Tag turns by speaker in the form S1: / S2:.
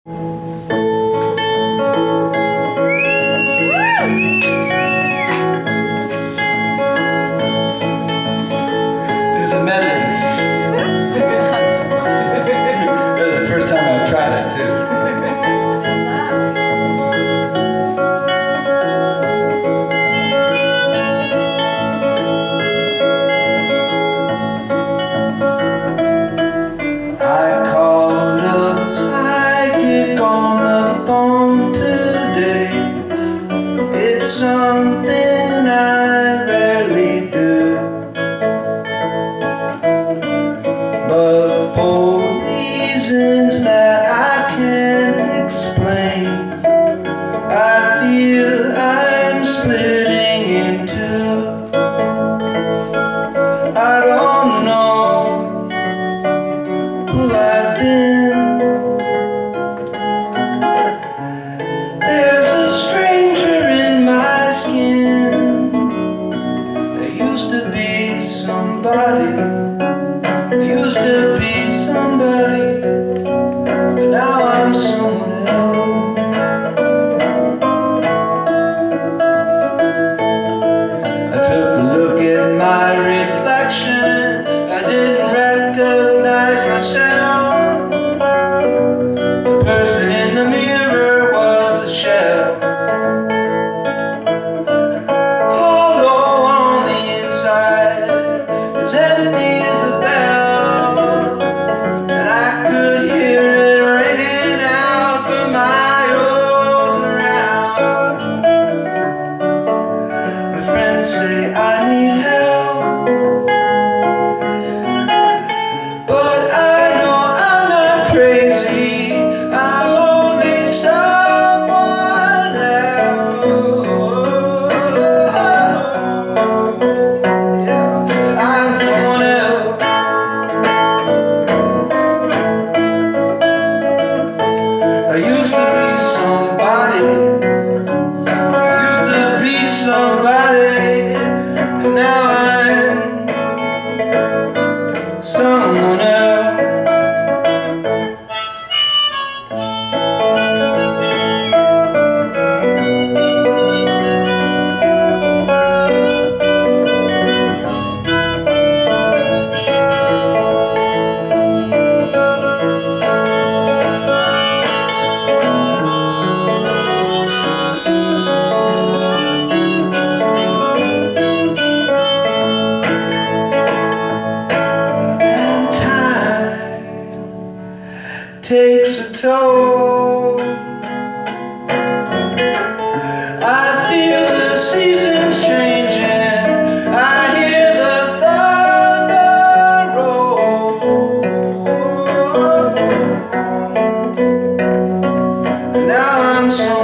S1: It's a medley. That's the first time I've tried it too. I called up a psychic on the phone today. It's something I rarely do, but for reasons that I can't explain, I feel I'm splitting in two. I don't know who I've been. There's a stranger in my skin. There used to be somebody. There used to be somebody, but now I'm someone else. I took a look at my reflection. I didn't recognize myself. The person in the mirror was a shell, hollow on the inside, as empty as a bell, and I could hear it ringing out for miles around. My friends say I need help, but I know I'm not crazy. I'm only someone else. Yeah, I'm someone else. I used to be somebody. I used to be somebody, and now I'm someone else. And time takes a toll. I feel the seasons changing. I hear the thunder roll. And now I'm so